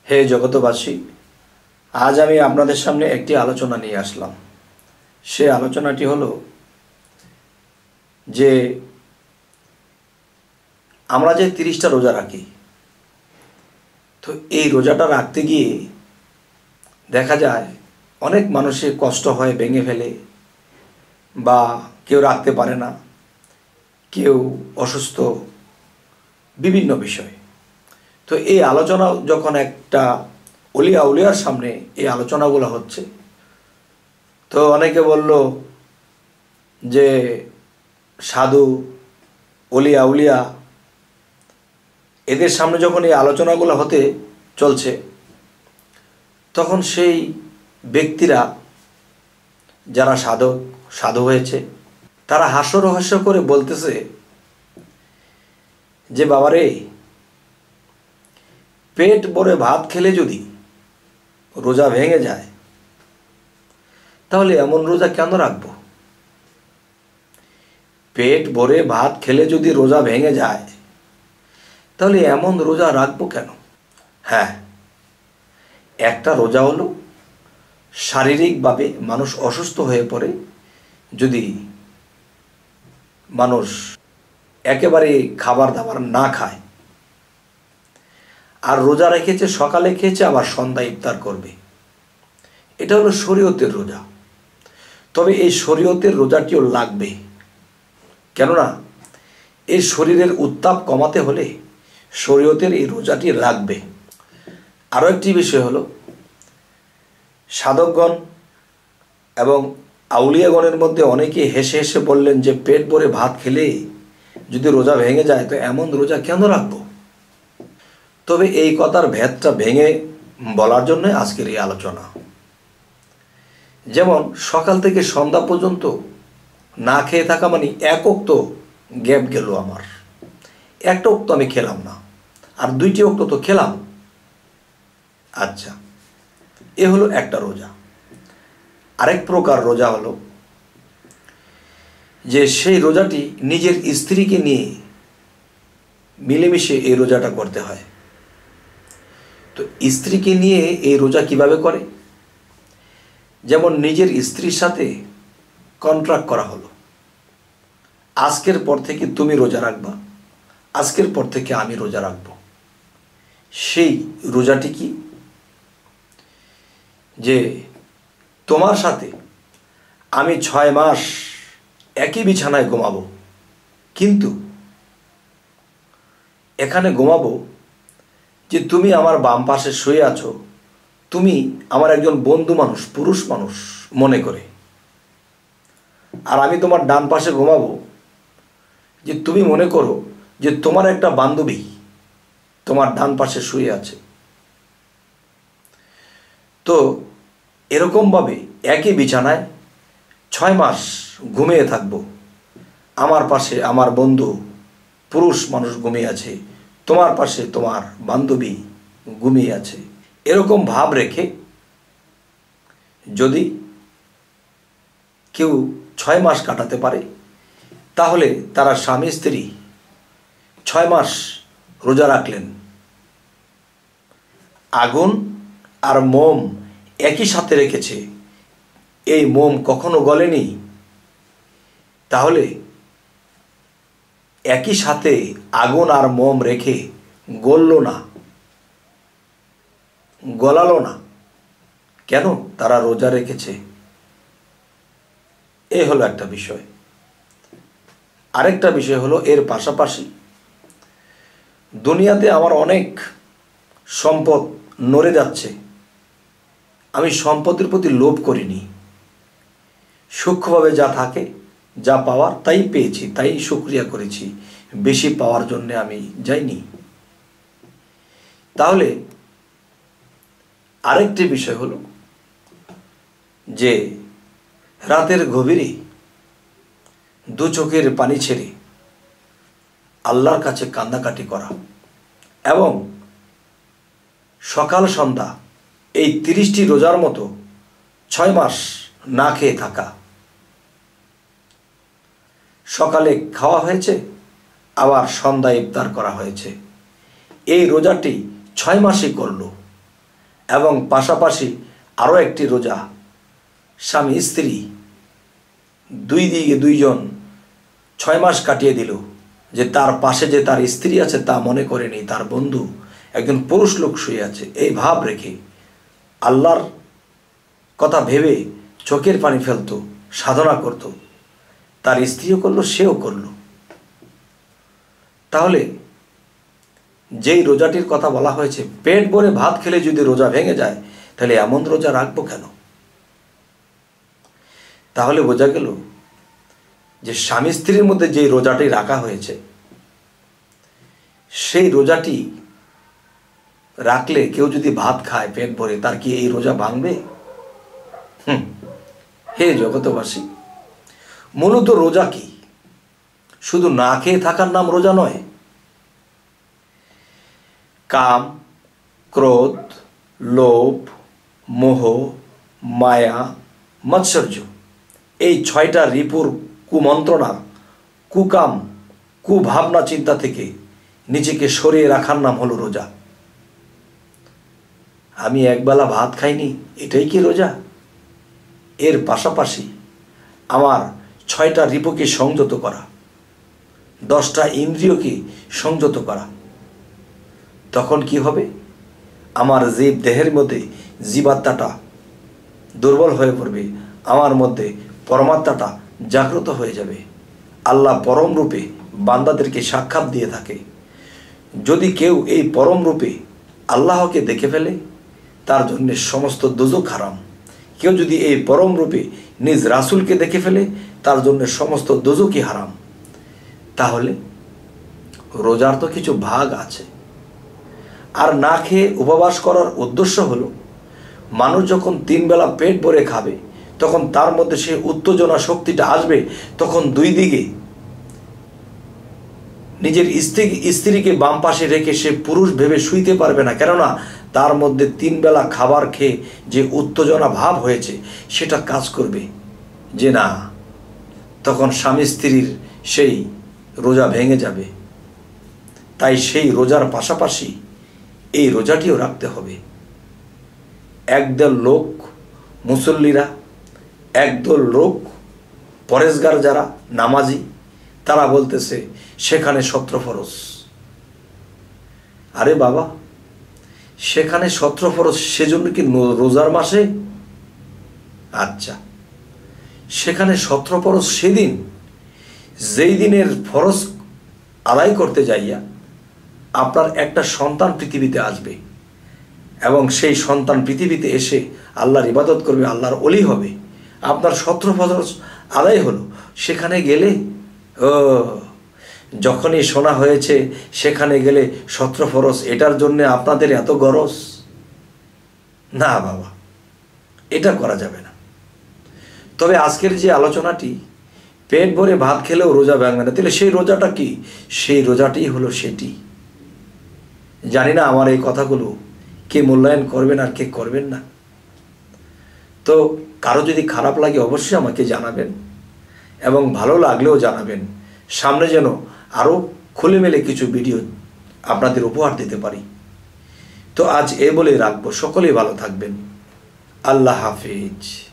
হে জগতবাসী, আজ আমি আপনাদের সামনে একটি আলোচনা নিয়ে আসলাম। সে আলোচনাটি হলো যে আমরা যে 30টা রোজা রাখি, তো এই রোজাটা রাখতে গিয়ে দেখা যায় অনেক মানুষের কষ্ট হয়, ভেঙে ফেলে, বা কেউ রাখতে পারে না, কেউ অসুস্থ, বিভিন্ন বিষয়। তো এই আলোচনা যখন একটা উলিয়ার সামনে এই আলোচনাগুলো হচ্ছে, তো অনেকে বলল যে সাধু, উলিয়া এদের সামনে যখন এই আলোচনাগুলো হতে চলছে, তখন সেই ব্যক্তিরা যারা সাধু হয়েছে, তারা হাস্যরহস্য করে বলতেছে যে বাবারে, পেট ভরে ভাত খেলে যদি রোজা ভেঙে যায়, তাহলে এমন রোজা কেন রাখবো? পেট ভরে ভাত খেলে যদি রোজা ভেঙে যায়, তাহলে এমন রোজা রাখবো কেন? হ্যাঁ, একটা রোজা হলো শারীরিকভাবে মানুষ অসুস্থ হয়ে পড়ে, যদি মানুষ একেবারে খাবার দাবার না খায়, আর রোজা রেখেছে, সকালে খেয়েছে, আবার সন্ধ্যা ইফতার করবে, এটা হলো শরীয়তের রোজা। তবে এই শরীয়তের রোজাটিও লাগবে, কেননা এই শরীরের উত্তাপ কমাতে হলে শরীয়তের এই রোজাটি লাগবে। আরও একটি বিষয় হলো, সাধকগণ এবং আউলিয়াগণের মধ্যে অনেকে হেসে হেসে বললেন যে পেট ভরে ভাত খেলে যদি রোজা ভেঙে যায়, তো এমন রোজা কেন রাখবো? তবে এই কথার ভেদটা ভেঙে বলার জন্য আজকের এই আলোচনা। যেমন সকাল থেকে সন্ধ্যা পর্যন্ত না খেয়ে থাকা মানে এক ওক্ত গ্যাপ গেল আমার, একটা ওক্ত আমি খেলাম না, আর 2টি ওক্ত তো খেলাম। আচ্ছা, এ হলো একটা রোজা। আরেক প্রকার রোজা হলো যে সেই রোজাটি নিজের স্ত্রীকে নিয়ে মিলেমিশে এই রোজাটা করতে হয়। তো স্ত্রীকে নিয়ে এই রোজা কিভাবে করে? যেমন নিজের স্ত্রীর সাথে কন্ট্রাক্ট করা হলো, আজকের পর থেকে তুমি রোজা রাখবা, আজকের পর থেকে আমি রোজা রাখব। সেই রোজাটি কি? যে তোমার সাথে আমি 6 মাস একই বিছানায় ঘুমাবো, কিন্তু এখানে ঘুমাবো যে তুমি আমার বাম পাশে শুয়ে আছো, তুমি আমার একজন বন্ধু মানুষ, পুরুষ মানুষ মনে করে, আর আমি তোমার ডান পাশে ঘুমাবো যে তুমি মনে করো যে তোমার একটা বান্ধবী তোমার ডান পাশে শুয়ে আছে। তো এরকমভাবে একই বিছানায় 6 মাস ঘুমিয়ে থাকবো, আমার পাশে আমার বন্ধু পুরুষ মানুষ ঘুমিয়ে আছে, তোমার পাশে তোমার বান্ধবী ঘুমিয়ে আছে। এরকম ভাব রেখে যদি কেউ 6 মাস কাটাতে পারে, তাহলে তারা স্বামী স্ত্রী 6 মাস রোজা রাখলেন। আগুন আর মোম একই সাথে রেখেছে, এই মোম কখনো গলেনি, তাহলে একই সাথে আগুন আর মোম রেখে গললো না, গলালো না, কেন? তারা রোজা রেখেছে। এ হলো একটা বিষয়। আরেকটা বিষয় হলো, এর পাশাপাশি দুনিয়াতে আমার অনেক সম্পদ নড়ে যাচ্ছে, আমি সম্পদের প্রতি লোভ করিনি, সূক্ষ্মভাবে যা থাকে, যা পাওয়ার তাই পেয়েছি, তাই শুকরিয়া করেছি, বেশি পাওয়ার জন্য আমি যাইনি। তাহলে আরেকটি বিষয় হলো যে রাতের গভীরে 2 চোখের পানি ছেড়ে আল্লাহর কাছে কান্নাকাটি করা, এবং সকাল সন্ধ্যা এই 30টি রোজার মতো 6 মাস না খেয়ে থাকা। সকালে খাওয়া হয়েছে, আবার সন্ধ্যায় ইফতার করা হয়েছে, এই রোজাটি 6 মাসই করলো। এবং পাশাপাশি আরও একটি রোজা, স্বামী স্ত্রী দুই দিকে দুইজন 6 মাস কাটিয়ে দিল, যে তার পাশে যে তার স্ত্রী আছে তা মনে করেনি, তার বন্ধু একজন পুরুষ লোক শুয়ে আছে, এই ভাব রেখে আল্লাহর কথা ভেবে চোখের পানি ফেলত, সাধনা করত, তার স্ত্রীও করলো, সেও করলো। তাহলে যেই রোজাটির কথা বলা হয়েছে, পেট ভরে ভাত খেলে যদি রোজা ভেঙে যায়, তাহলে এমন রোজা রাখবো কেন? তাহলে বোঝা গেল যে স্বামী স্ত্রীর মধ্যে যে রোজাটি রাখা হয়েছে, সেই রোজাটি রাখলে কেউ যদি ভাত খায় পেট ভরে, তার কি এই রোজা ভাঙবে? হে জগতবাসী, মূলত রোজা কি? শুধু না খেয়ে থাকার নাম রোজা নয়। কাম, ক্রোধ, লোভ, মোহ, মায়া, মাৎসর্য, এই 6টা রিপুর কুমন্ত্রণা, কুকাম, কুভাবনা চিন্তা থেকে নিজেকে সরিয়ে রাখার নাম হলো রোজা। আমি একবেলা ভাত খাইনি, এটাই কি রোজা? এর পাশাপাশি আমার 6টা রিপুকে সংযত করা, 10টা ইন্দ্রিয়কে সংযত করা, তখন কি হবে? আমার জীব দেহের মধ্যে জীবাত্মাটা দুর্বল হয়ে পড়বে, আমার মধ্যে পরমাত্মাটা জাগ্রত হয়ে যাবে। আল্লাহ পরম রূপে বান্দাদেরকে সাক্ষাৎ দিয়ে থাকে। যদি কেউ এই পরম রূপে আল্লাহকে দেখে ফেলে, তার জন্য সমস্ত দোজখ হারাম। কেউ যদি এই পরম রূপে নিজ রাসূলকে দেখে ফেলে, তার জন্য সমস্ত দোজখই হারাম। তাহলে রোজার তো কিছু ভাগ আছে। আর না খেয়ে উপবাস করার উদ্দেশ্য হলো, মানুষ যখন 3 বেলা পেট ভরে খাবে, তখন তার মধ্যে সে উত্তেজনা শক্তিটা আসবে, তখন দুই দিকে নিজের স্ত্রীকে বাম পাশে রেখে সে পুরুষ ভেবে শুইতে পারবে না, কেননা তার মধ্যে 3 বেলা খাবার খেয়ে যে উত্তেজনা ভাব হয়েছে সেটা কাজ করবে যে না, তখন স্বামী স্ত্রীর সেই রোজা ভেঙে যাবে। তাই সেই রোজার পাশাপাশি এই রোজাটিও রাখতে হবে। একদল লোক মুসল্লিরা, একদল লোক পরেশগার যারা নামাজি, তারা বলতেছে সেখানে 17 ফরজ। আরে বাবা, সেখানে 17 ফরজ, সেজন্য কি রোজার মাসে? আচ্ছা, সেখানে 17 ফরজ সেদিন, যেই দিনের ফরজ আদায় করতে যাইয়া আপনার একটা সন্তান পৃথিবীতে আসবে, এবং সেই সন্তান পৃথিবীতে এসে আল্লাহর ইবাদত করবে, আল্লাহর ওলি হবে। আপনার 17 ফরজ আদায় হলো, সেখানে গেলে যখনই শোনা হয়েছে সেখানে গেলে 17 ফরজ, এটার জন্য আপনাদের এত গরজ? না বাবা, এটা করা যাবে না। তবে আজকের যে আলোচনাটি, পেট ভরে ভাত খেলেও রোজা ভাঙবে না, তাহলে সেই রোজাটা কি? সেই রোজাটি হলো সেটি। জানি না আমার এই কথাগুলো কে মূল্যায়ন করবেন আর কে করবেন না। তো কারো যদি খারাপ লাগে অবশ্যই আমাকে জানাবেন, এবং ভালো লাগলেও জানাবেন, সামনে যেন আরও খুলেমেলে কিছু ভিডিও আপনাদের উপহার দিতে পারি। তো আজ এ বলে রাখবো, সকলেই ভালো থাকবেন। আল্লাহ হাফেজ।